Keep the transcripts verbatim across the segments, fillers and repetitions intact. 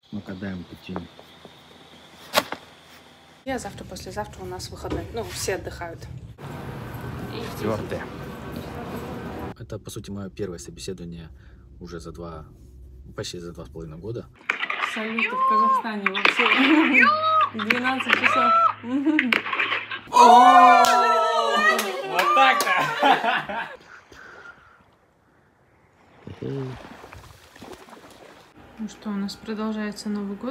Мы катаем пути. Я завтра, послезавтра у нас выходной. Ну, все отдыхают. Четвертое. Это, по сути, мое первое собеседование уже за два, почти за два с половиной года. Салюты в Казахстане вообще. двенадцать часов. Вот так-то! Ну что, у нас продолжается Новый год.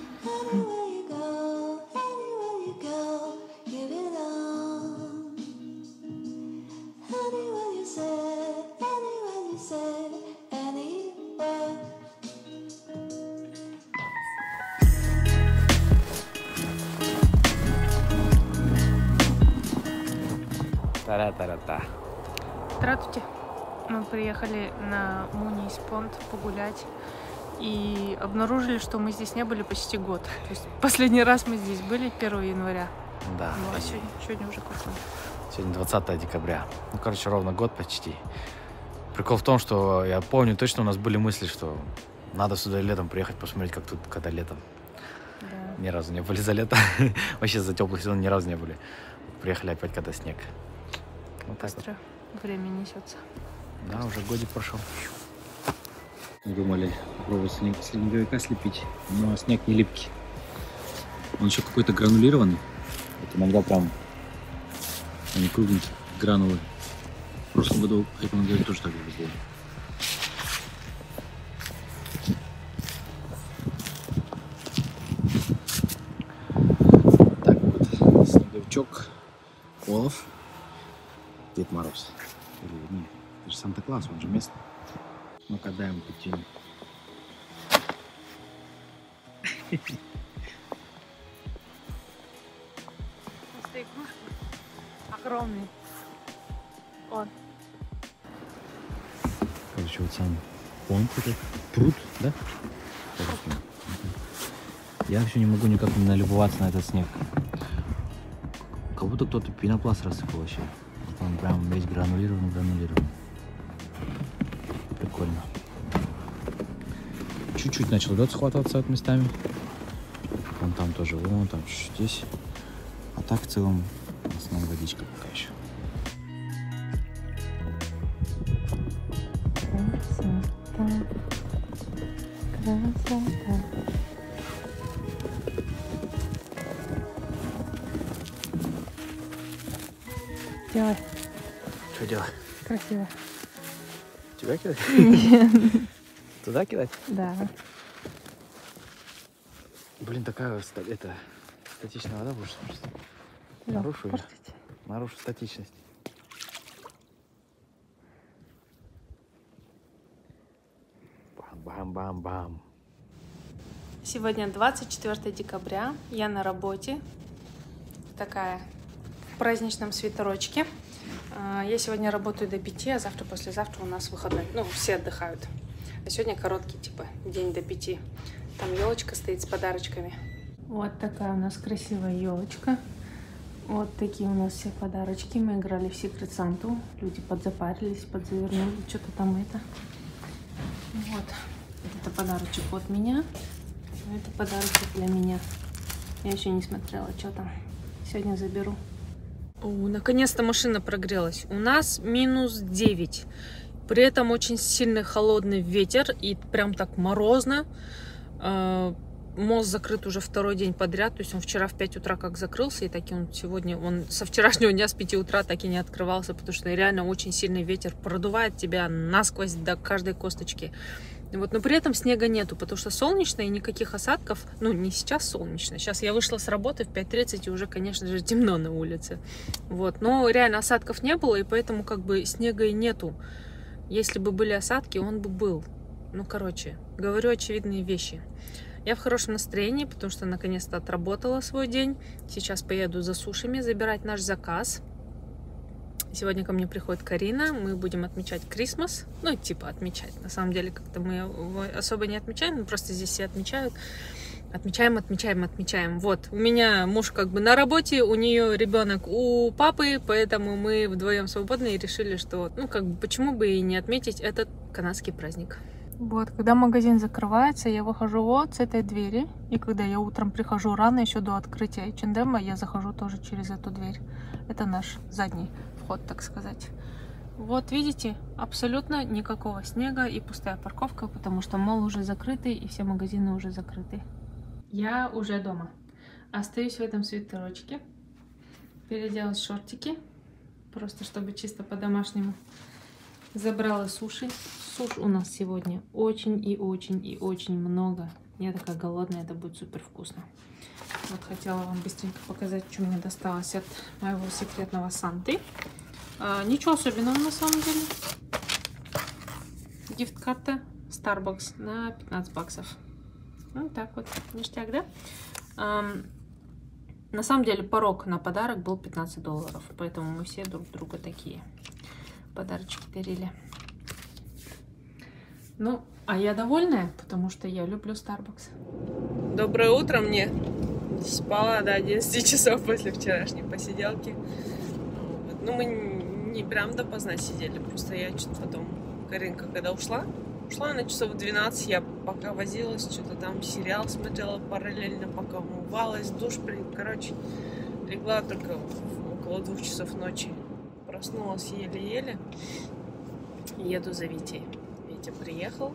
Тара-тара-та. Здравствуйте. Мы приехали на Муниспонд погулять и обнаружили, что мы здесь не были почти год. То есть последний раз мы здесь были первого января. Да. Ну, а сегодня, сегодня уже какой? Сегодня двадцатое декабря. Ну, короче, ровно год почти. Прикол в том, что я помню точно, у нас были мысли, что надо сюда летом приехать, посмотреть, как тут, когда летом. Да. Ни разу не были за лето. Вообще за теплый сезон ни разу не были. Приехали опять, когда снег. Вот Быстро вот время несется. Да, уже годик прошел. Мы думали попробовать снег, снеговика слепить, но снег не липкий. Он еще какой-то гранулированный. Вот иногда прям они кругленькие, гранулы. В прошлом году, в этом году тоже так было. Так вот, снеговичок, Олаф, Дед Мороз. Или, нет, это же Санта-Клаус, он же местный. Мы катаем пути. Просто игрушки огромные. Вот. Короче, вот сам понт этот, пруд, да? Я вообще не могу никак не налюбоваться на этот снег. Как будто кто-то пенопласт рассыпал вообще. Вот он прям весь гранулированный, гранулированный. Прикольно. Чуть-чуть начал лед схватываться от местами. Вон там тоже, вон там, здесь. А так в целом в основном водичка пока еще. Красота. Красота. Делай. Что делать? Красиво. Тебя кидать? Нет. Туда кидать? Да. Блин, такая это статичная вода будет, что ли? Нарушу ее. Нарушу статичность. Бам-бам-бам-бам. Сегодня двадцать четвёртое декабря. Я на работе. Такая в праздничном свитерочке. Я сегодня работаю до пяти, а завтра, послезавтра у нас выходной. Ну, все отдыхают. А сегодня короткий, типа, день до пяти. Там елочка стоит с подарочками. Вот такая у нас красивая елочка. Вот такие у нас все подарочки. Мы играли в Secret Santa. Люди подзапарились, подзавернули, что-то там это. Вот. Это подарочек от меня. Это подарочек для меня. Я еще не смотрела, что там. Сегодня заберу. О, наконец-то машина прогрелась. У нас минус девять. При этом очень сильный холодный ветер и прям так морозно. Мост закрыт уже второй день подряд. То есть он вчера в пять утра как закрылся, и так и он сегодня, он со вчерашнего дня с пяти утра так и не открывался, потому что реально очень сильный ветер продувает тебя насквозь до каждой косточки. Вот, но при этом снега нету, потому что солнечно и никаких осадков. Ну, не сейчас солнечно. Сейчас я вышла с работы в пять тридцать, и уже, конечно же, темно на улице. Вот, но реально осадков не было, и поэтому как бы снега и нету. Если бы были осадки, он бы был. Ну, короче, говорю очевидные вещи. Я в хорошем настроении, потому что наконец-то отработала свой день. Сейчас поеду за сушами забирать наш заказ. Сегодня ко мне приходит Карина, мы будем отмечать Крисмас. Ну, типа отмечать. На самом деле, как-то мы его особо не отмечаем, мы просто здесь все отмечают. Отмечаем, отмечаем, отмечаем. Вот, у меня муж как бы на работе, у нее ребенок у папы, поэтому мы вдвоем свободны и решили, что, ну, как бы, почему бы и не отметить этот канадский праздник. Вот, когда магазин закрывается, я выхожу вот с этой двери. И когда я утром прихожу рано, еще до открытия эйч энд эм, я захожу тоже через эту дверь. Это наш задний вход, так сказать. Вот, видите, абсолютно никакого снега и пустая парковка, потому что молл уже закрытый и все магазины уже закрыты. Я уже дома. Остаюсь в этом свитерочке. Переоделась в шортики, просто чтобы чисто по-домашнему. Забрала суши. Суш у нас сегодня очень и очень и очень много. Я такая голодная, это будет супер вкусно. Вот хотела вам быстренько показать, что мне досталось от моего секретного Санты. А, ничего особенного на самом деле. Гифт-карта Starbucks на пятнадцать баксов. Ну так вот, ништяк, да? А, на самом деле порог на подарок был пятнадцать долларов, поэтому мы все друг друга такие подарочки дарили. Ну, а я довольная, потому что я люблю Starbucks. Доброе утро мне. Спала до одиннадцати часов после вчерашней посиделки. Ну, мы не прям допоздна сидели, просто я что-то потом, Каринка, когда ушла, ушла на часов двенадцать, я пока возилась, что-то там сериал смотрела параллельно, пока умывалась, душ приняла. Короче, легла только около двух часов ночи. Проснулась еле-еле. Еду за Витей. Витя приехал.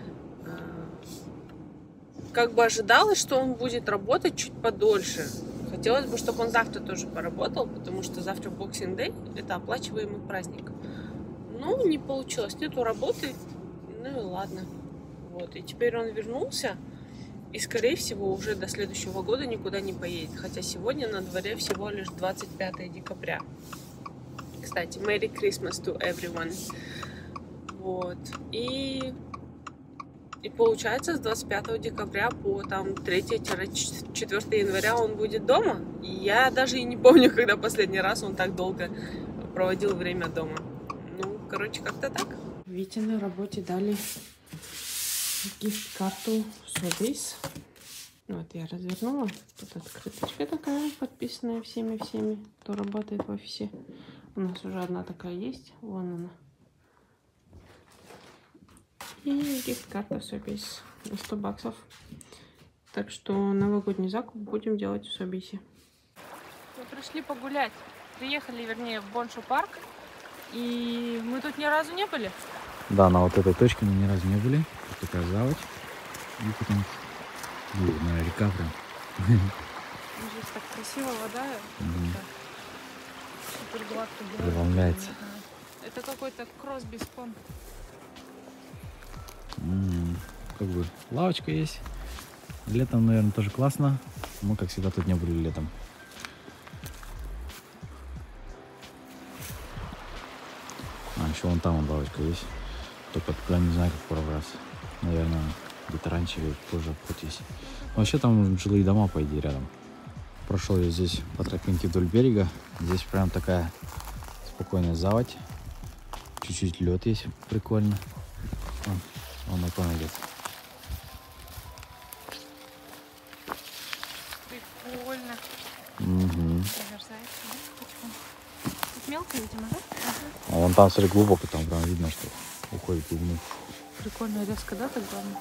Как бы ожидалось, что он будет работать чуть подольше. Хотелось бы, чтобы он завтра тоже поработал, потому что завтра Boxing Day, это оплачиваемый праздник. Ну, не получилось, нету работы, ну и ладно. Вот, и теперь он вернулся, и, скорее всего, уже до следующего года никуда не поедет. Хотя сегодня на дворе всего лишь двадцать пятое декабря. Кстати, Merry Christmas to everyone. Вот, и... И получается, с двадцать пятого декабря по там третье-четвёртое января он будет дома. И я даже и не помню, когда последний раз он так долго проводил время дома. Ну, короче, как-то так. Вите на работе дали гифт-карту Sobeys. Вот я развернула. Тут открыточка такая, подписанная всеми-всеми, кто работает в офисе. У нас уже одна такая есть. Вон она. И гифт-карта Sobeys на сто баксов. Так что новогодний закуп будем делать в Собисе. Мы пришли погулять. Приехали, вернее, в Боншу парк. И мы тут ни разу не были. Да, на вот этой точке мы ни разу не были. Тут такая заводь. И потом видно река прям. Здесь так красиво вода. Супер гладко. Преломляется. Это какой-то кросс-беспон. М-м, как бы лавочка есть. Летом, наверное, тоже классно. Мы, как всегда, тут не были летом. А, еще вон там вон лавочка есть. Только туда не знаю, как пробраться. Наверное, где-то раньше или позже обходись. Вообще там жилые дома, по идее, рядом. Прошел я здесь по тропинке вдоль берега. Здесь прям такая спокойная заводь. Чуть-чуть лед есть, прикольно. Вон, вон на кон идет. Прикольно. Угу. Тут мелко, видимо, да? А вон там, смотри, глубоко, там прям видно, что уходит в глубину. Прикольно, резко, да, так главное?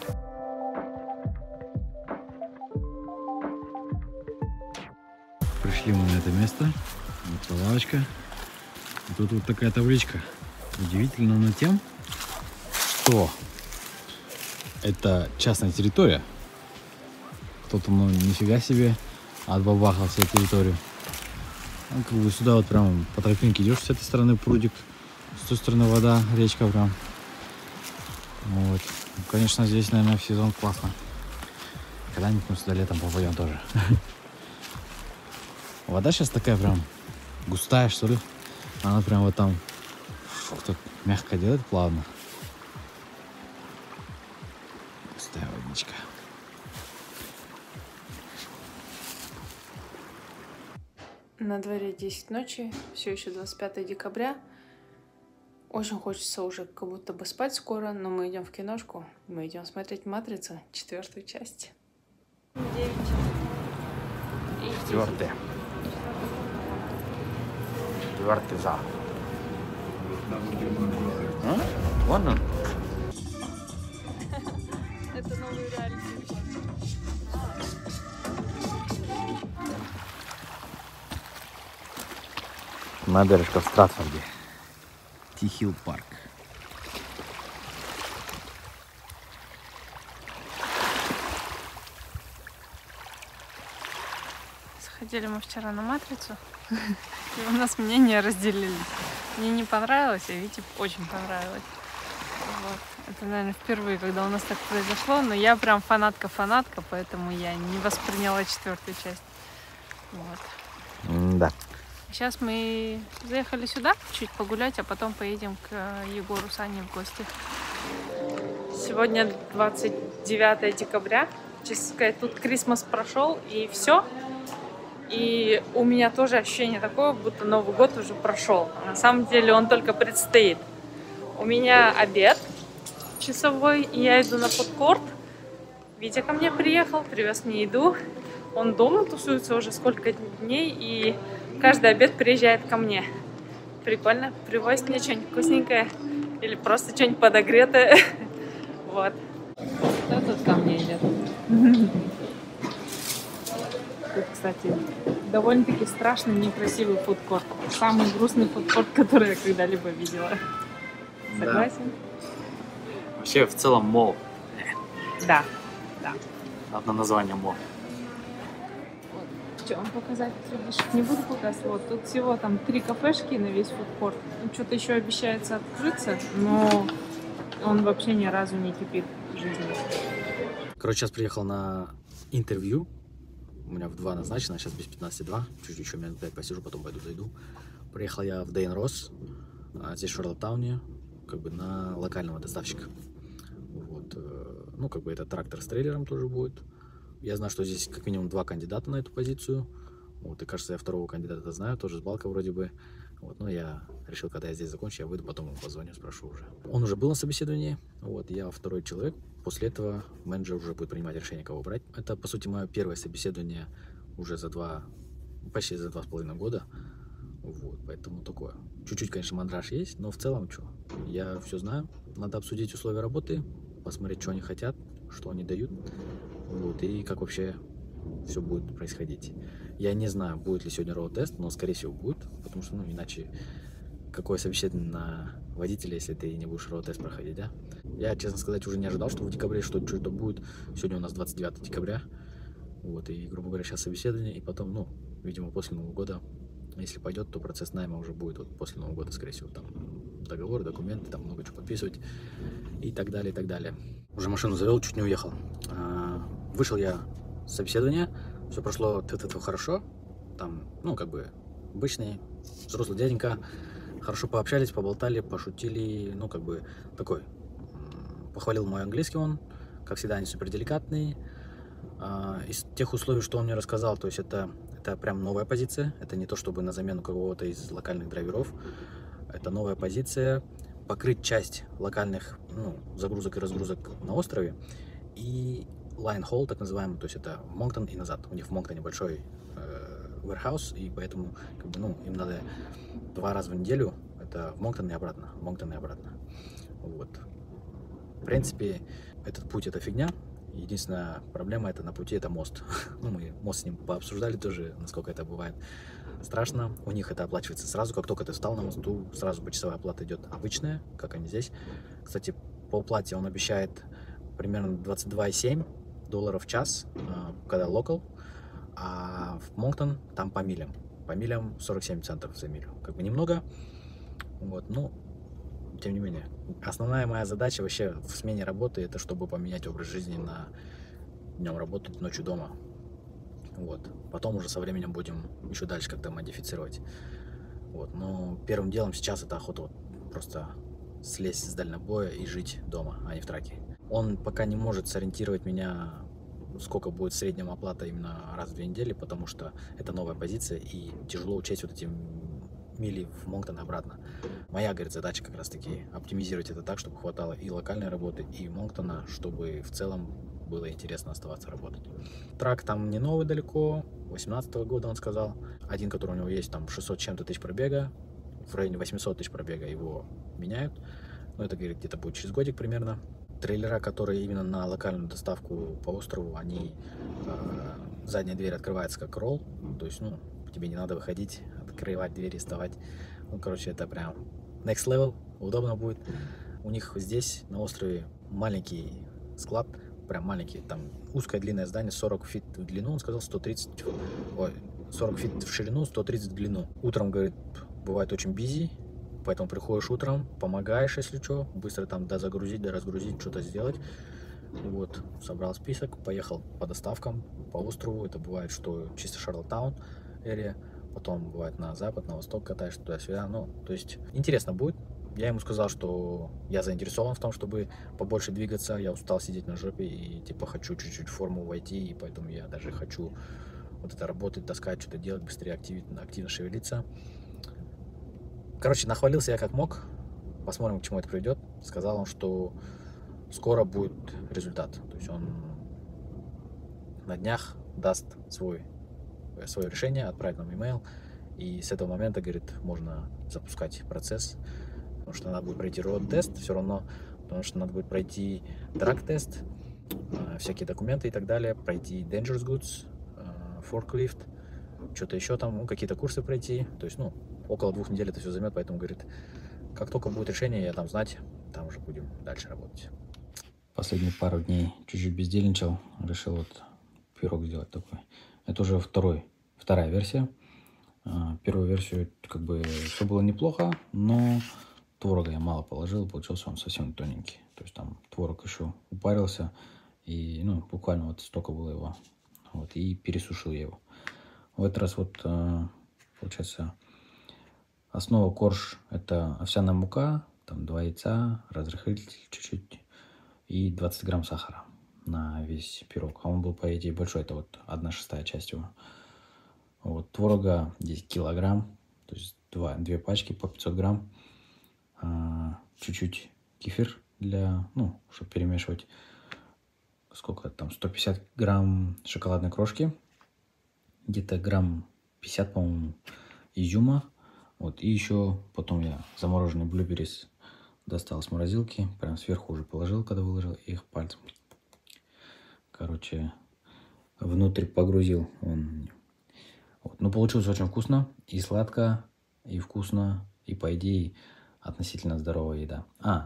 Пришли мы на это место. Вот лавочка. И тут вот такая табличка. Удивительно, но тем, что это частная территория. Кто-то, ну, нифига себе, отбабахал себе территорию. Ну, как бы сюда вот прям по тропинке идешь, с этой стороны прудик, с той стороны вода, речка прям. Вот. Ну, конечно, здесь, наверное, в сезон классно. Когда-нибудь мы сюда летом попадем тоже. Вода сейчас такая прям густая, что ли. Она прям вот там так мягко делает, плавно. Густая водичка. На дворе десять ночи, все еще двадцать пятое декабря. Очень хочется уже как будто бы спать скоро, но мы идем в киношку. Мы идем смотреть «Матрицу», четвертую часть. девять. Четвертый. Четвертый за. А? Вон он. новую реальность. Набережка в Стратфорде. Ти-Хилл парк. Сходили мы вчера на Матрицу, и у нас мнения разделились. Мне не понравилось, а Вите очень понравилось. Вот. Это, наверное, впервые, когда у нас так произошло, но я прям фанатка-фанатка, поэтому я не восприняла четвертую часть. Вот. Да. Сейчас мы заехали сюда чуть погулять, а потом поедем к Егору Сане в гости. Сегодня двадцать девятое декабря. Честно сказать, тут Крисмас прошел, и все. И у меня тоже ощущение такое, будто Новый год уже прошел. На самом деле он только предстоит. У меня обед часовой, и я иду на фудкорт. Витя ко мне приехал, привез мне еду. Он дома тусуется уже сколько дней, и каждый обед приезжает ко мне. Прикольно, привозит мне что-нибудь вкусненькое или просто что-нибудь подогретое. Вот. Кто тут ко мне идет? Тут, кстати, довольно-таки страшный, некрасивый фудкорт. Самый грустный фудкорт, который я когда-либо видела. Согласен? Да. Вообще, в целом, мол. Да, да. Одно название мол. Что вам показать? Не буду показывать. Вот тут всего там три кафешки на весь фудкорт. Что-то еще обещается открыться, но он вообще ни разу не кипит жизнью. Короче, сейчас приехал на интервью. У меня в два назначено, сейчас без пятнадцати два. Чуть еще минут пять посижу, потом пойду зайду. Приехал я в Дейн Росс, здесь в Шарлоттауне, как бы на локального доставщика. Вот. Ну, как бы это трактор с трейлером тоже будет. Я знаю, что здесь как минимум два кандидата на эту позицию. Вот, и кажется, я второго кандидата знаю, тоже с Балка вроде бы. Вот, но я решил, когда я здесь закончу, я выйду, потом ему позвоню, спрошу уже. Он уже был на собеседовании, вот, я второй человек. После этого менеджер уже будет принимать решение, кого брать. Это, по сути, мое первое собеседование уже за два, почти за два с половиной года. Вот, поэтому такое. Чуть-чуть, конечно, мандраж есть, но в целом, что, я все знаю. Надо обсудить условия работы, посмотреть, что они хотят, что они дают. Вот, и как вообще все будет происходить. Я не знаю, будет ли сегодня роуд-тест, но скорее всего будет, потому что, ну, иначе какое собеседование на водителя, если ты не будешь роуд-тест проходить, да? Я, честно сказать, уже не ожидал, что в декабре что-то будет. Сегодня у нас двадцать девятое декабря, вот, и, грубо говоря, сейчас собеседование, и потом, ну, видимо, после Нового года, если пойдет, то процесс найма уже будет вот после Нового года, скорее всего, там договоры, документы, там много чего подписывать и так далее, и так далее. Уже машину завел, чуть не уехал. Вышел я с собеседования, все прошло т-т-т хорошо, там, ну, как бы, обычный взрослый дяденька, хорошо пообщались, поболтали, пошутили, ну, как бы, такой, похвалил мой английский он, как всегда, они супер деликатные. Из тех условий, что он мне рассказал, то есть это, это прям новая позиция, это не то, чтобы на замену какого-то из локальных драйверов, это новая позиция, покрыть часть локальных, ну, загрузок и разгрузок на острове и line haul, так называемый, то есть это в Монктон и назад. У них в Монктоне большой э, warehouse, и поэтому, как бы, ну, им надо два раза в неделю, это в Монктон и обратно, в Монктон и обратно. Вот. В принципе, этот путь это фигня. Единственная проблема это на пути это мост. Ну, мы мост с ним пообсуждали тоже, насколько это бывает страшно. У них это оплачивается сразу, как только ты встал на мосту, сразу почасовая оплата идет обычная, как они здесь. Кстати, по оплате он обещает примерно двадцать два и семь долларов в час, когда локал, а в Монктон там по милям. По милям сорок семь центов за милю. Как бы немного, вот, ну, тем не менее. Основная моя задача вообще в смене работы, это чтобы поменять образ жизни на днем работать, ночью дома. Вот. Потом уже со временем будем еще дальше как-то модифицировать. Вот. Но первым делом сейчас это охота вот просто слезть с дальнобоя и жить дома, а не в траке. Он пока не может сориентировать меня, сколько будет в среднем оплата именно раз в две недели, потому что это новая позиция и тяжело учесть вот эти мили в Монктон и обратно. Моя, говорит, задача как раз таки оптимизировать это так, чтобы хватало и локальной работы, и Монктона, чтобы в целом было интересно оставаться работать. Трак там не новый далеко, восемнадцатого года он сказал. Один, который у него есть, там шестьсот чем-то тысяч пробега, в районе восемьсот тысяч пробега его меняют. Но это, говорит, где-то будет через годик примерно. трейлера, которые именно на локальную доставку по острову, они э, задняя дверь открывается как ролл, то есть, ну, тебе не надо выходить, открывать двери, вставать. Ну, короче, это прям next level, удобно будет. У них здесь на острове маленький склад, прям маленький, там узкое длинное здание, сорок фит в длину, он сказал сто тридцать, ой, сорок фит в ширину, сто тридцать в длину. Утром, говорит, бывает очень бизи, поэтому приходишь утром, помогаешь, если что, быстро там дозагрузить, доразгрузить, что-то сделать. Вот, собрал список, поехал по доставкам по острову. Это бывает, что чисто Шарлоттаун area, потом бывает на запад, на восток катаешь туда-сюда. Ну, то есть интересно будет. Я ему сказал, что я заинтересован в том, чтобы побольше двигаться. Я устал сидеть на жопе и типа хочу чуть-чуть в форму войти, и поэтому я даже хочу вот это работать, таскать, что-то делать, быстрее активно, активно шевелиться. Короче, нахвалился я как мог. Посмотрим, к чему это приведет. Сказал он, что скоро будет результат. То есть он на днях даст свой, свое решение, отправит нам имейл. И с этого момента, говорит, можно запускать процесс. Потому что надо будет пройти роад-тест все равно. Потому что надо будет пройти драг-тест, всякие документы и так далее. Пройти dangerous goods, forklift, что-то еще там, ну, какие-то курсы пройти. То есть, ну, около двух недель это все займет. Поэтому, говорит, как только будет решение, я там знать, там уже будем дальше работать. Последние пару дней чуть-чуть бездельничал. Решил вот пирог сделать такой. Это уже второй, вторая версия. Первую версию как бы все было неплохо, но творога я мало положил, получился он совсем тоненький. То есть там творог еще упарился, и ну, буквально вот столько было его. Вот, и пересушил я его. В этот раз вот получается основа корж — это овсяная мука, там два яйца, разрыхлитель чуть-чуть и двадцать грамм сахара на весь пирог. А он был, по идее, большой, это вот одна шестая часть его. Вот, творога десять килограмм, то есть два, две пачки по пятьсот грамм. Чуть-чуть кефир для, ну, чтобы перемешивать. Сколько там, сто пятьдесят грамм шоколадной крошки. Где-то грамм пятьдесят, по-моему, изюма. Вот, и еще потом я замороженный блюберрис достал с морозилки. Прям сверху уже положил, когда выложил их пальцем. Короче, внутрь погрузил он. Вот. Но получилось очень вкусно, и сладко, и вкусно, и, по идее, относительно здоровая еда. А,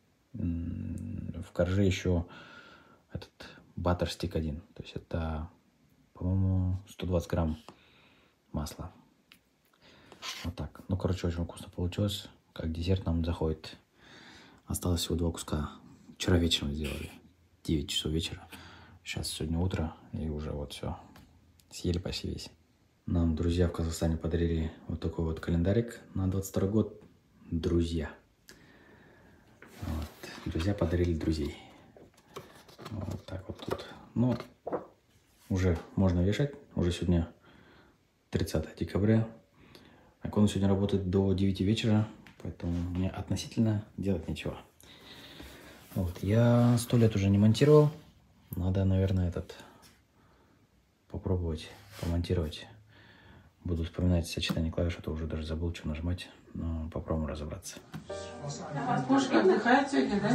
в корже еще этот баттерстик один. То есть это, по-моему, сто двадцать грамм масла. Вот так. Ну, короче, очень вкусно получилось. Как десерт нам заходит. Осталось всего два куска. Вчера вечером сделали. девять часов вечера. Сейчас сегодня утро, и уже вот все. Съели почти весь. Нам друзья в Казахстане подарили вот такой вот календарик на двадцать второй год. Друзья. Вот. Друзья подарили друзей. Вот так вот тут. Ну, уже можно вешать. Уже сегодня тридцатое декабря. Он сегодня работает до девяти вечера, поэтому мне относительно делать нечего. Вот. Я сто лет уже не монтировал. Надо, наверное, этот попробовать помонтировать. Буду вспоминать сочетание клавиш, а то уже даже забыл, что нажимать. Но попробуем разобраться. Кошка отдыхает сегодня, да?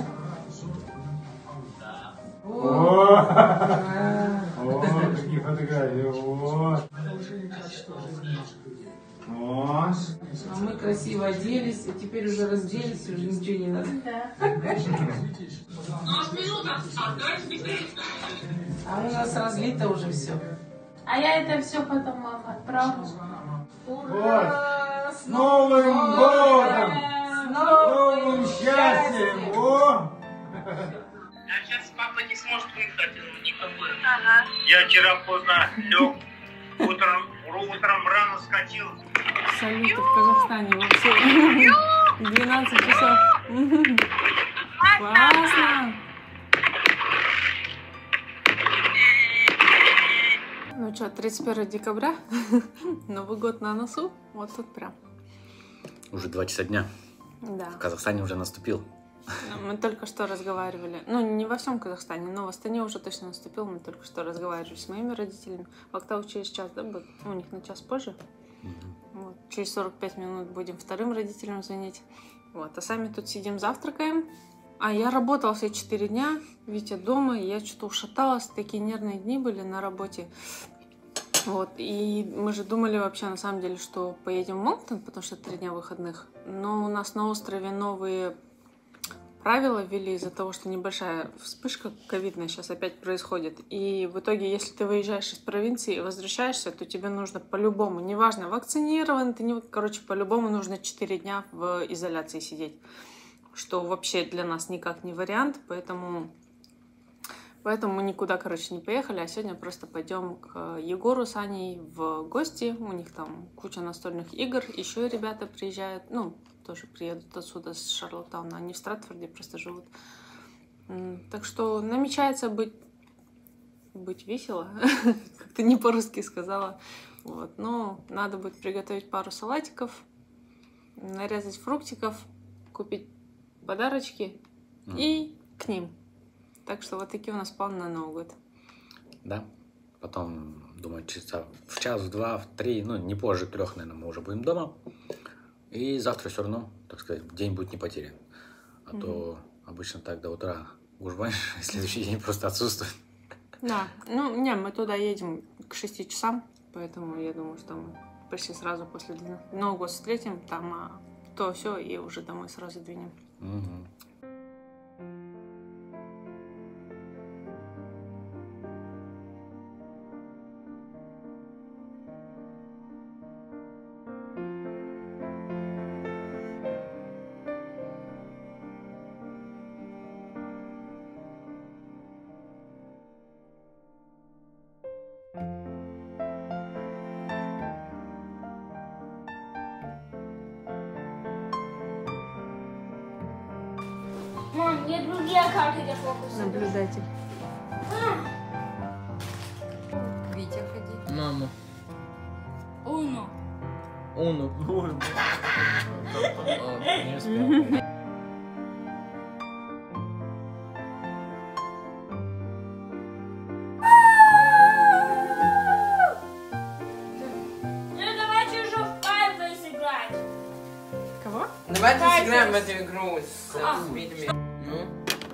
Да. О, какие фотографии. А мы красиво оделись, и теперь уже разделись, уже ничего не надо. А у нас разлито уже все. А я это все потом вам отправлю. Ура! С Новым годом! С новым счастьем! О! А сейчас папа не сможет выехать, ну, никакой. Ага. Я вчера поздно лег, утром, утром рано скатил. Салюты в Казахстане вообще. двенадцать часов. Классно. Ну что, тридцать первое декабря, Новый год на носу, вот тут прям. Уже два часа дня. Да. В Казахстане уже наступил. Мы только что разговаривали, ну не во всем Казахстане, но в Астане уже точно наступил. Мы только что разговаривали с моими родителями. В Актау через час, да, будет? У них на час позже. Mm-hmm. Вот. Через сорок пять минут будем вторым родителям звонить. Вот. А сами тут сидим, завтракаем. А я работала все четыре дня, Витя дома, и я что-то ушаталась, такие нервные дни были на работе. Вот, и мы же думали вообще на самом деле, что поедем в Монктон, потому что три дня выходных. Но у нас на острове новые правила ввели из-за того, что небольшая вспышка ковидная сейчас опять происходит. И в итоге, если ты выезжаешь из провинции и возвращаешься, то тебе нужно по-любому, неважно, вакцинирован, ты не... короче, по-любому нужно четыре дня в изоляции сидеть. Что вообще для нас никак не вариант, поэтому... Поэтому мы никуда, короче, не поехали, а сегодня просто пойдем к Егору с Аней в гости. У них там куча настольных игр, еще ребята приезжают, ну, тоже приедут отсюда, с Шарлоттауна. Они в Стратфорде просто живут. Так что намечается быть, быть весело, как ты не по-русски сказала. Вот. Но надо будет приготовить пару салатиков, нарезать фруктиков, купить подарочки и к ним. Так что вот такие у нас планы на Новый год. Да. Потом, думаю, часа в час, в два, в три, ну, не позже трех, наверное, мы уже будем дома. И завтра все равно, так сказать, день будет не потерян. А mm-hmm. то обычно так до утра гужбаешь, следующий день просто отсутствует. Да. Ну, не, мы туда едем к шести часам, поэтому я думаю, что мы почти сразу после Нового года встретим, там а, то все, и уже домой сразу двинем. Mm-hmm. Мам, мне другие карты для фокуса. Наблюдатель. Витя, ходи. Мама. Уно. Уну. Не успел. Ну давайте уже в Five сыграть. Кого? Давайте сыграем в эту игру с А. видами. Ну?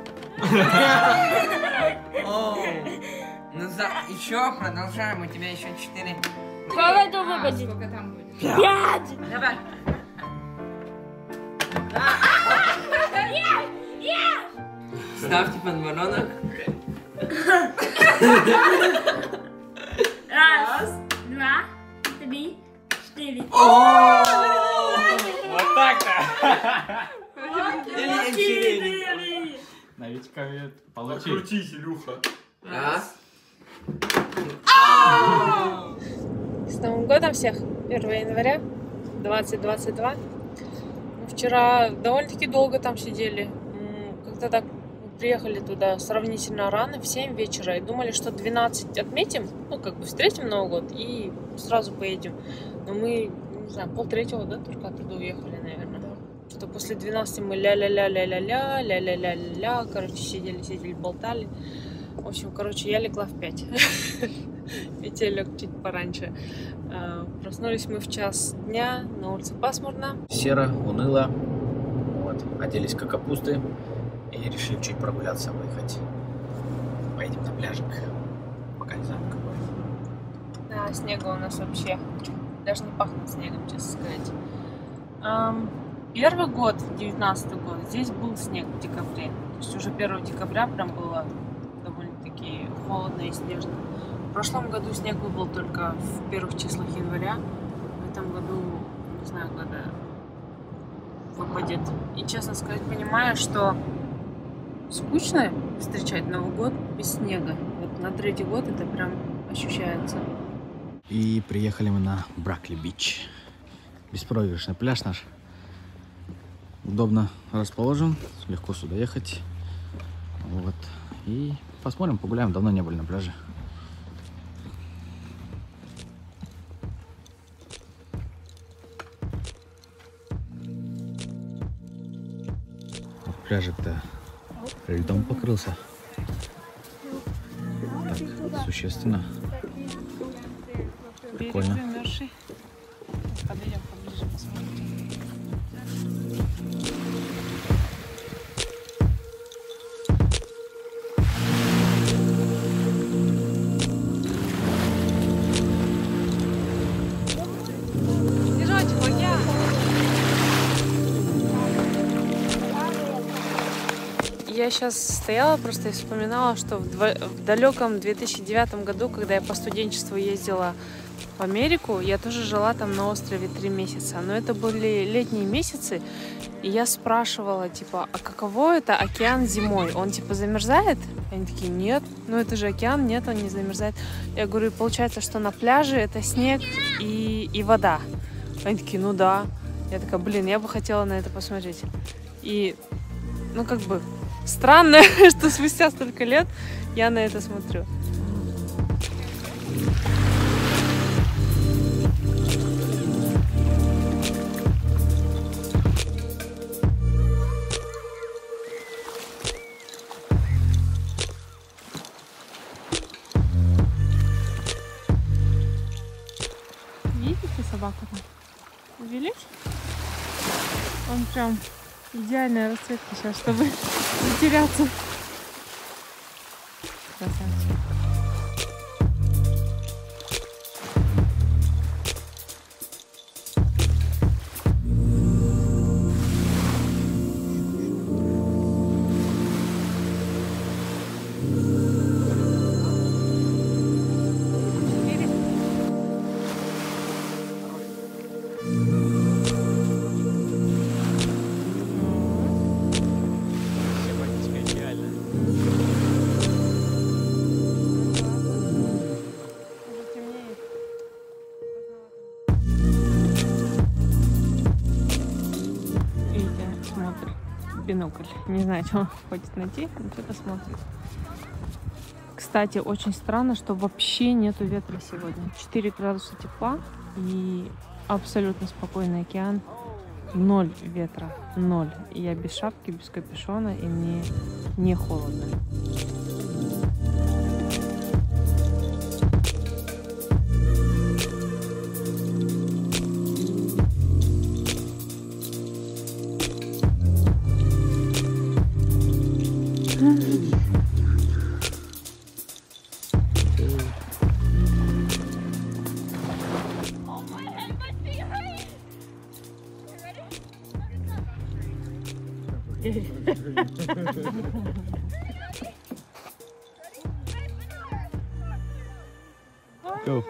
Ну, за... еще продолжаем, у тебя еще четыре. Сколько это выпадет? Сколько там будет? Пять! Давай. Ставьте подбородок. Раз, два, три, четыре. Вот так-то. Новичками получили. Крутись, Илюха. Раз. С Новым годом всех! первого января двадцать двадцать два. Вчера довольно-таки долго там сидели. Как-то так приехали туда сравнительно рано, в семь вечера, и думали, что двенадцать отметим, ну, как бы встретим Новый год и сразу поедем. Но мы, не знаю, полтретьего, да, только оттуда уехали, наверное. Что после двенадцати мы ля-ля-ля-ля-ля-ля, ля-ля-ля-ля, короче, сидели, сидели, болтали. В общем, короче, я легла в пять. Витя лег чуть пораньше. Проснулись мы в час дня, на улице пасмурно. Серо, уныло. Вот. Оделись как капусты и решили чуть прогуляться, выехать. Поедем на пляжик. Пока не знаю, какой. Да, снега у нас вообще даже не пахнет снегом, честно сказать. Эм, первый год, девятнадцатый год, здесь был снег в декабре. То есть уже первого декабря прям было довольно-таки холодно и снежно. В прошлом году снег выпал только в первых числах января. В этом году, не знаю, когда выпадет. И, честно сказать, понимаю, что скучно встречать Новый год без снега. Вот на третий год это прям ощущается. И приехали мы на Бракли-Бич. Беспроигрышный пляж наш. Удобно расположен, легко сюда ехать. Вот. И посмотрим, погуляем. Давно не были на пляже. Пляжик-то льдом покрылся. Так, существенно. Прикольно. Подойдем поближе, посмотрим. я сейчас стояла просто и вспоминала, что в, дво... в далеком две тысячи девятом году, когда я по студенчеству ездила в Америку, я тоже жила там на острове три месяца. Но это были летние месяцы, и я спрашивала, типа, а каково это океан зимой? Он, типа, замерзает? Они такие, нет, ну это же океан, нет, он не замерзает. Я говорю, получается, что на пляже это снег и, и вода. Они такие, ну да. Я такая, блин, я бы хотела на это посмотреть. И, ну, как бы, странно, что спустя столько лет я на это смотрю. Видите собаку там? Увеличь? Он прям идеальная расцветка сейчас, чтобы не теряться. Красавчик. Бинокль. Не знаю, что он хочет найти, но что-то смотрит. Кстати, очень странно, что вообще нету ветра сегодня. четыре градуса тепла и абсолютно спокойный океан. Ноль ветра. Ноль. И я без шапки, без капюшона, и мне не холодно. Go.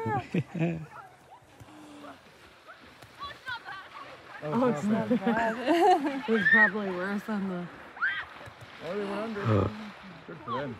Oh, it's not bad. It's probably worse than the... Oh, they went under. Uh. Good for them.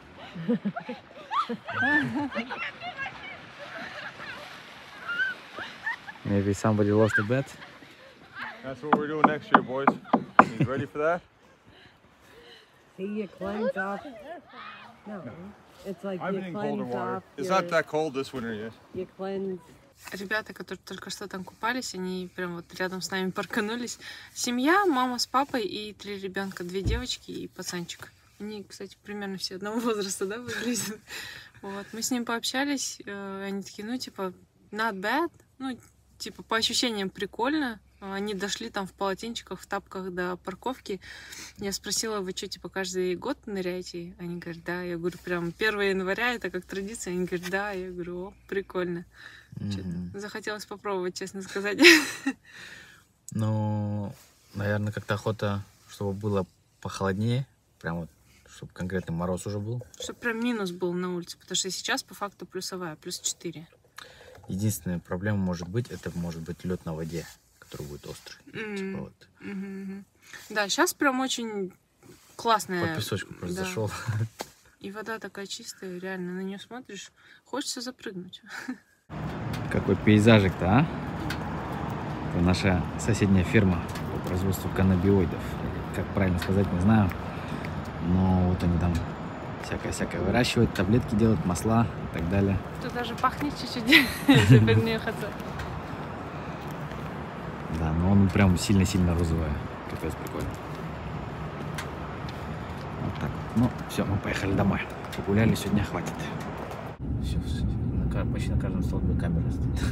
Maybe somebody lost a bet. That's what we're doing next year, boys. You ready for that? See, you cleanse off. No, it's like I've you been in colder cleanse water. off. It's your- not that cold this winter yet. You cleanse. Ребята, которые только что там купались, они прям вот рядом с нами парканулись. Семья, мама с папой и три ребенка, две девочки и пацанчик. Они, кстати, примерно все одного возраста, да, выглядят. Вот, мы с ним пообщались, э, они такие, ну, типа, not bad, ну, типа, по ощущениям прикольно. Они дошли там в полотенчиках, в тапках до парковки. Я спросила, вы что, типа, каждый год ныряете? Они говорят, да. Я говорю, прям первого января, это как традиция. Они говорят, да. Я говорю, о, прикольно. Mm-hmm. Захотелось попробовать, честно сказать. Ну, наверное, как-то охота, чтобы было похолоднее. Прям вот, чтобы конкретный мороз уже был. Чтобы прям минус был на улице. Потому что сейчас по факту плюсовая, плюс четыре. Единственная проблема может быть, это может быть лед на воде, который будет острый. Mm-hmm. Типа вот. Mm-hmm. Да, сейчас прям очень классная. По песочку просто да. зашел. И вода такая чистая, реально, на нее смотришь, хочется запрыгнуть. Какой пейзажик-то, а? Это наша соседняя ферма по производству каннабиоидов. Как правильно сказать, не знаю. Но вот они там всякое-всякое выращивают, таблетки делают, масла и так далее. Тут даже пахнет чуть-чуть, если принюхаться. Да, но он прям сильно-сильно розовый. Капец, прикольно. Вот так вот. Ну, все, мы поехали домой. Погуляли, сегодня хватит. Все, все. На, почти на каждом столбе камера стоит.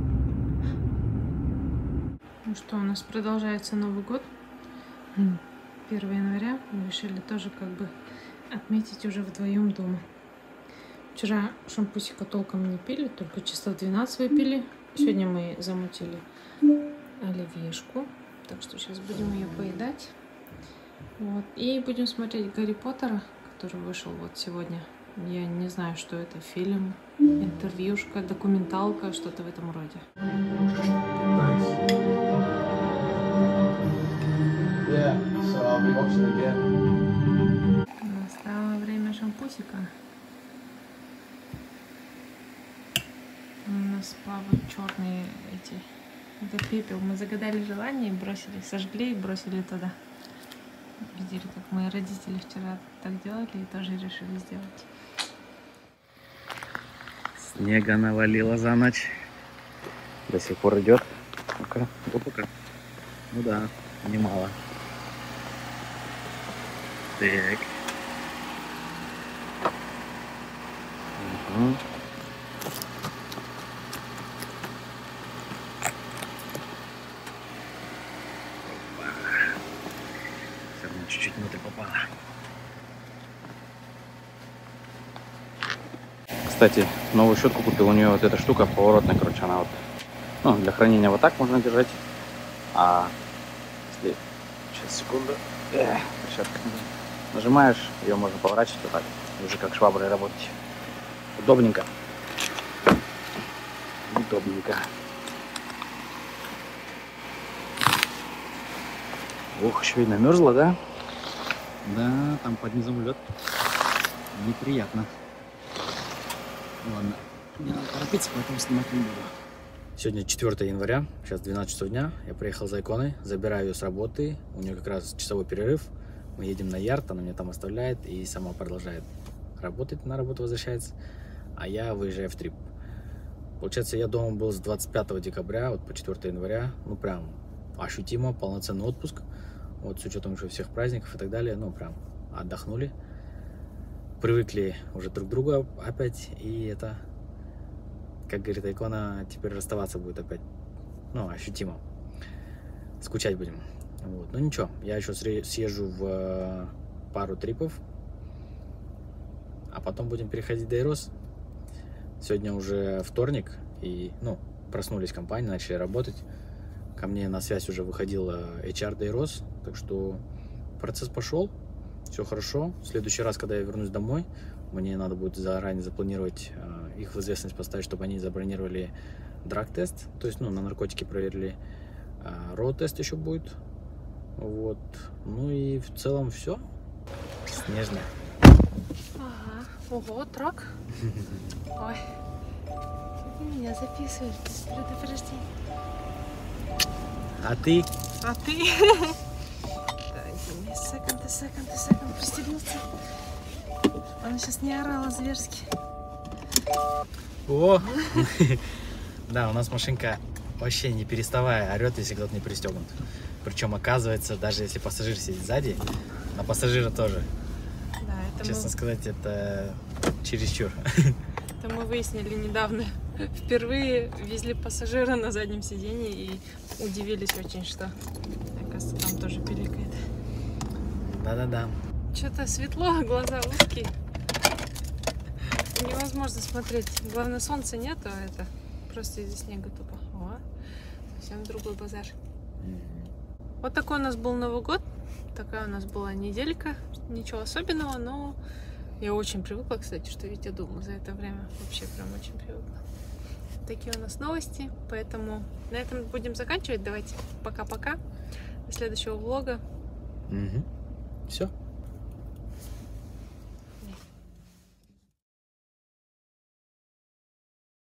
Ну что, у нас продолжается Новый год. первого января. Мы решили тоже как бы отметить уже вдвоем дома. Вчера шампусика толком не пили, только часов двенадцать выпили. Сегодня мы замутили оливьешку. Так что сейчас будем ее поедать. Вот. И будем смотреть Гарри Поттера, который вышел вот сегодня. Я не знаю, что это, фильм, интервьюшка, документалка, что-то в этом роде. Yeah, so I'll be watching again. Настало время шампусика. У нас плавают черные эти, это пепел. Мы загадали желание и бросили, сожгли и бросили туда. Видели, как мои родители вчера так делали и тоже решили сделать. Снега навалило за ночь. До сих пор идет. Ну-ка, глубоко. Ну да, немало. Так. Угу. Все равно чуть-чуть внутрь попало. Кстати, новую щетку купил. У нее вот эта штука поворотная, короче, она вот, ну, для хранения вот так можно держать. А если... Сейчас, секунду. Эх, перчатка. Нажимаешь, ее можно поворачивать вот так. Уже как шваброй работать. Удобненько. Удобненько. Ух, еще видно, мерзла, да? Да, там под низом лед. Неприятно. Ладно, не надо торопиться, поэтому снимать не буду. Сегодня четвёртое января, сейчас двенадцать часов дня. Я приехал за иконой, забираю ее с работы. У нее как раз часовой перерыв. Мы едем на ярд, она меня там оставляет и сама продолжает работать, на работу возвращается. А я выезжаю в трип. Получается, я дома был с двадцать пятого декабря, вот по четвёртое января. Ну, прям ощутимо, полноценный отпуск. Вот с учетом еще всех праздников и так далее. Ну, прям отдохнули. Привыкли уже друг к другу опять. И это, как говорит икона, теперь расставаться будет опять. Ну, ощутимо. Скучать будем. Вот. Ну ничего, я еще съезжу в пару трипов, а потом будем переходить до Дейрос. Сегодня уже вторник, и, ну, проснулись компании, начали работать. Ко мне на связь уже выходил эйч ар Дейрос, так что процесс пошел, все хорошо. В следующий раз, когда я вернусь домой, мне надо будет заранее запланировать, их в известность поставить, чтобы они забронировали драг-тест, то есть, ну, на наркотики проверили, роуд-тест еще будет. Вот. Ну и в целом все. Снежно. Ага. Ого, трак. Ой. Ты меня записываешь без предупреждения. А ты? А ты? Дайте мне секунд, секунд, секунд пристегнуться. Она сейчас не орала зверски. О! Да, у нас машинка вообще не переставая орет, если кто-то не пристегнут. Причем, оказывается, даже если пассажир сидит сзади, на пассажира тоже. Да, это Честно мы... сказать, это чересчур. Это мы выяснили недавно. Впервые везли пассажира на заднем сиденье и удивились очень, что, оказывается, там тоже пиликает. Да-да-да. Что-то светло, глаза узкие. Невозможно смотреть. Главное, солнца нету, а это просто из-за снега тупо. О, совсем другой базар. Вот такой у нас был Новый год. Такая у нас была неделька. Ничего особенного, но я очень привыкла, кстати, что Витя дома за это время. Вообще прям очень привыкла. Такие у нас новости. Поэтому на этом будем заканчивать. Давайте пока-пока. До следующего влога. Угу. Все.